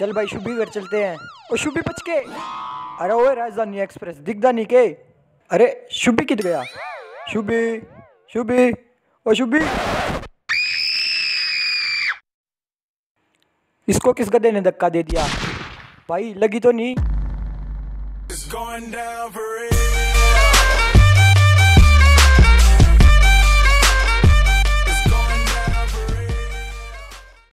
चल भाई शुभी घर चलते हैं। ओ शुभी बच के। अरे ओए राजधानी एक्सप्रेस दिखदा नहीं के। अरे शुभी किध गया? शुभी, शुभी, ओ शुभी। इसको किस गधे ने धक्का दे दिया? भाई लगी तो नहीं?